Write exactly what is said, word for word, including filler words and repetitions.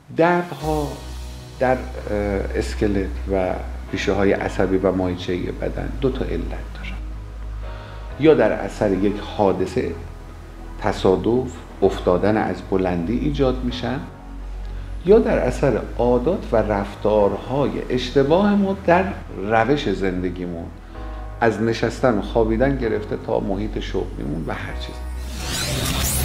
دردها در اسکلت و ریشه های عصبی و ماهیچه‌ای بدن دو تا علت دارن. یا در اثر یک حادثه، تصادف، افتادن از بلندی ایجاد میشن، یا در اثر عادات و رفتارهای اشتباه ما در روش زندگیمون، از نشستن و خوابیدن گرفته تا محیط شغلیمون و هر چیز.